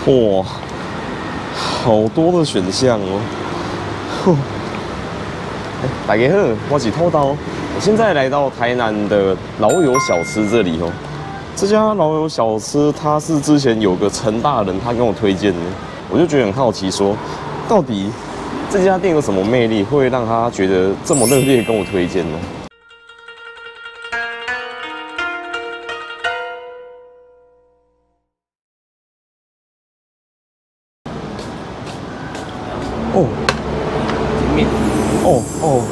哇，好多的选项哦。大家好，我是偷刀。我现在来到台南的老友小吃这里哦。这家老友小吃，它是之前有个陈大人他跟我推荐的，我就觉得很好奇说，到底这家店有什么魅力，会让他觉得这么热烈跟我推荐呢？哦，面，哦，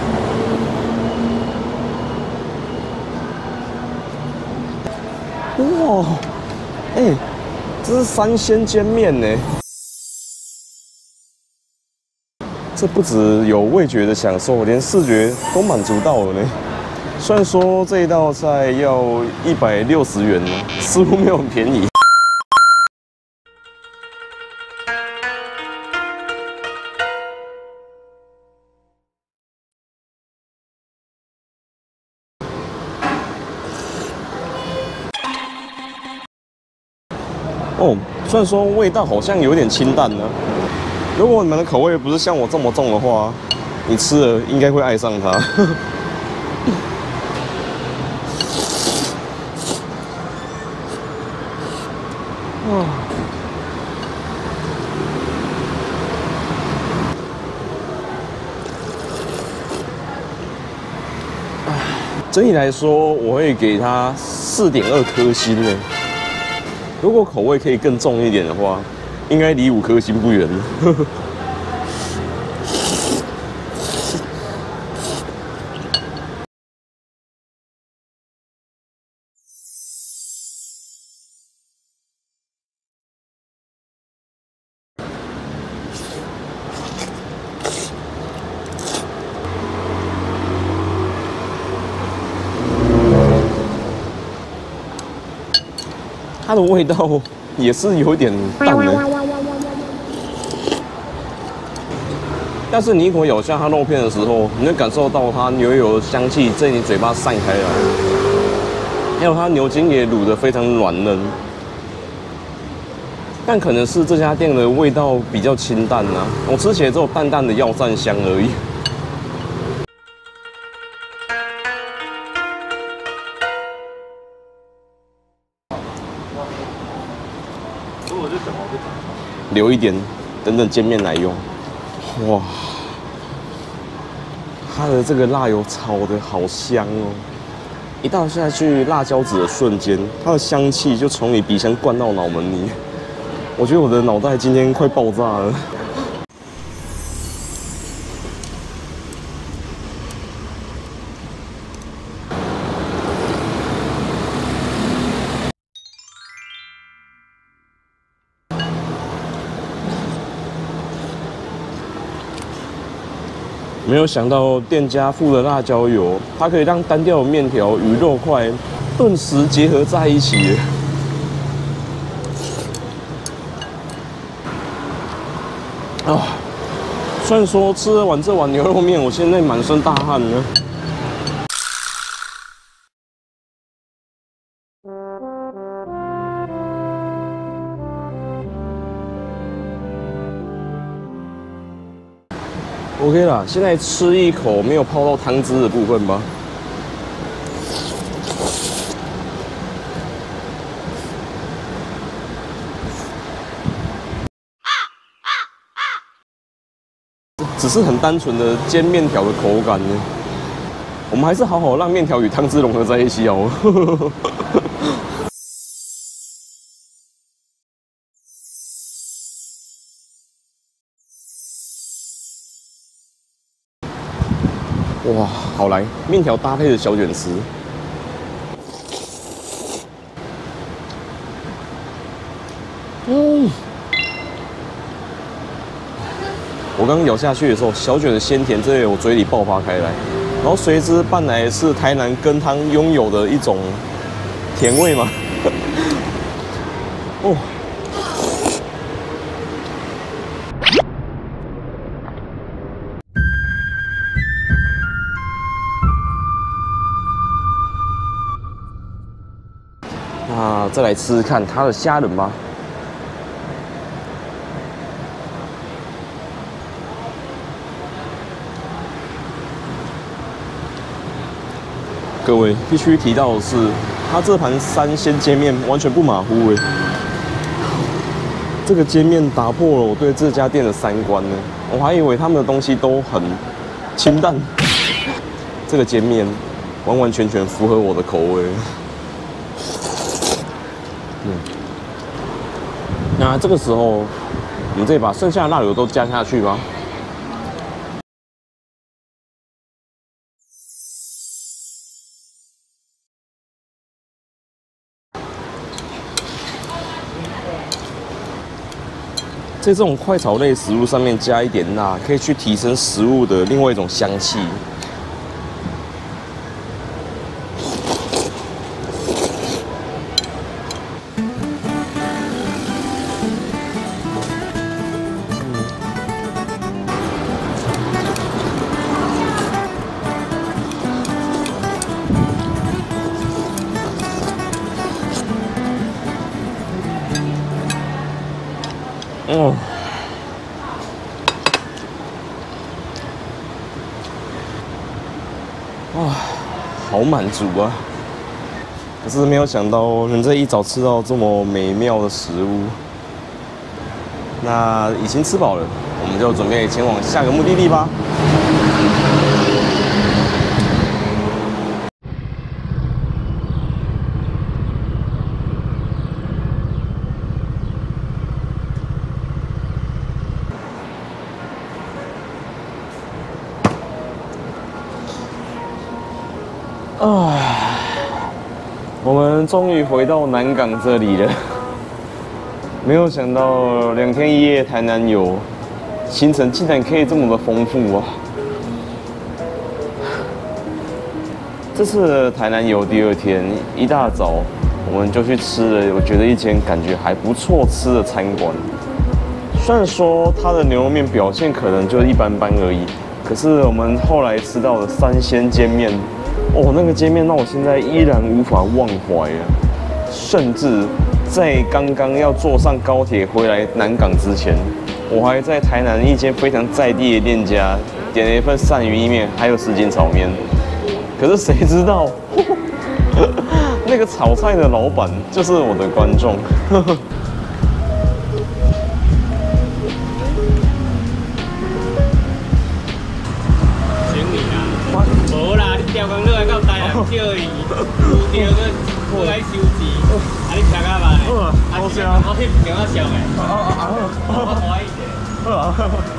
哇，这是3鲜煎面呢。这不只有味觉的享受，连视觉都满足到了呢。虽然说这一道菜要160元呢，似乎没有很便宜。哦，虽然说味道好像有点清淡呢。如果你们的口味不是像我这么重的话，你吃了应该会爱上它。哇！整体来说，我会给它4.2颗星呢。如果口味可以更重一点的话，应该离5颗星不远。它的味道也是有点淡的，但是你一口咬下它肉片的时候，你会感受到它牛油的香气在你嘴巴散开来，还有它牛筋也卤得非常软嫩。但可能是这家店的味道比较清淡啊，我吃起来只有淡淡的药膳香而已。留一点，等等煎面来用。哇，它的这个辣油炒得好香哦！一倒下去辣椒籽的瞬间，它的香气就从你鼻腔灌到脑门里。我觉得我的脑袋今天快爆炸了。没有想到店家附的辣椒油，它可以让单调的面条与肉块顿时结合在一起。啊，虽然说吃完这碗牛肉面，我现在满身大汗呢。OK 啦，现在吃一口没有泡到汤汁的部分吧。只是很单纯的煎面条的口感呢。我们还是好好让面条与汤汁融合在一起哦。哇，好来，面条搭配的小卷丝，我刚咬下去的时候，小卷的鲜甜在我嘴里爆发开来，然后随之伴来是台南羹汤拥有的一种甜味嘛。哦。那再来吃吃看它的虾仁吧。 各位必须提到的是，它这盘3鲜煎面完全不马虎哎。这个煎面打破了我对这家店的3观呢。我还以为他们的东西都很清淡，这个煎面完完全全符合我的口味。那这个时候，我们再把剩下的辣油都加下去吧。在这种快炒类食物上面加一点辣，可以去提升食物的另外一种香气。哦，哇，好满足啊！可是没有想到能在一早吃到这么美妙的食物。那已经吃饱了，我们就准备前往下个目的地吧。我们终于回到南港这里了。没有想到2天1夜台南游行程竟然可以这么的丰富啊！这次的台南游第2天，一大早我们就去吃了，我觉得一间感觉还不错吃的餐馆。虽然说它的牛肉面表现可能就一般般而已，可是我们后来吃到的3鲜煎面。哦，那个煎面让我现在依然无法忘怀啊！甚至在刚刚要坐上高铁回来南港之前，我还在台南一间非常在地的店家点了一份鳝鱼意面，还有什锦炒面。可是谁知道，那个炒菜的老板就是我的观众。 调工落来到台南叫伊，有着个来收钱，啊你吃啊慢的， 好香， 我翕挺啊香的，我怀疑者。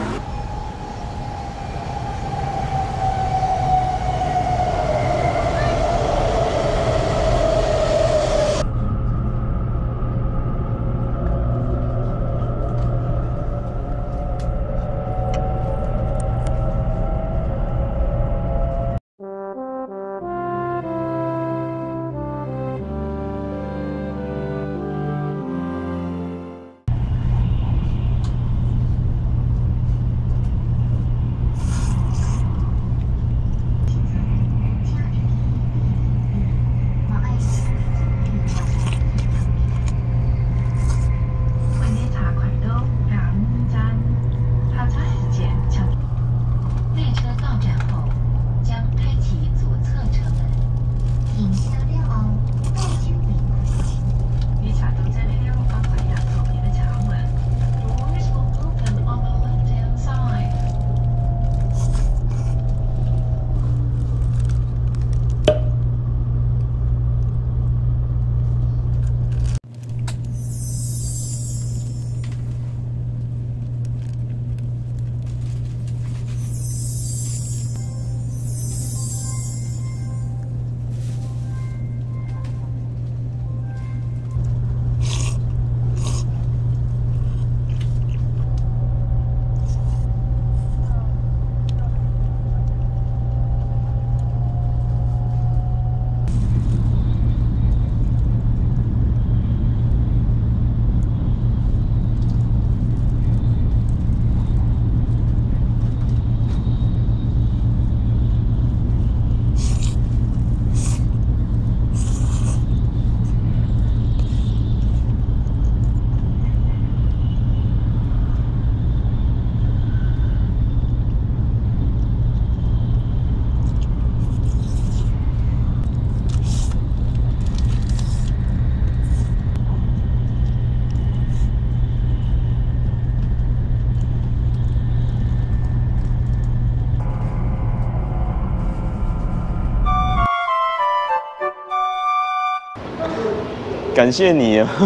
感谢你啊！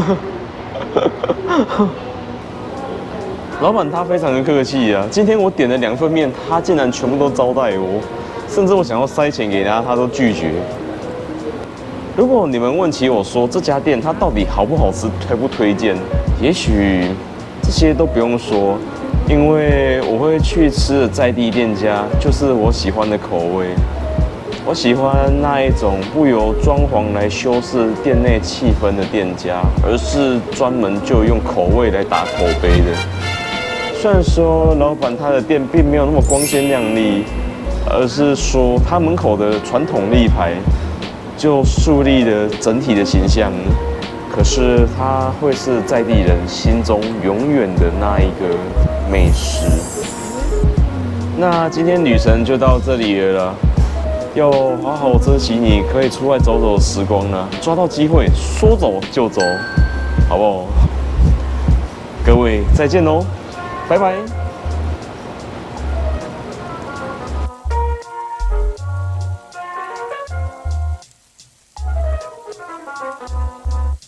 老板他非常的客气啊，今天我点了2份面，他竟然全部都招待我，甚至我想要塞钱给他，他都拒绝。如果你们问起我说这家店它到底好不好吃，推不推荐，也许这些都不用说，因为我会去吃的在地店家就是我喜欢的口味。我喜欢那一种不由装潢来修饰店内气氛的店家，而是专门就用口味来打口碑的。虽然说老板他的店并没有那么光鲜亮丽，而是说他门口的传统立牌就树立了整体的形象，可是它会是在地人心中永远的那一个美食。那今天旅程就到这里了啦。要好好珍惜你可以出来走走的时光呢，抓到机会说走就走，好不好？各位再见喽，拜拜。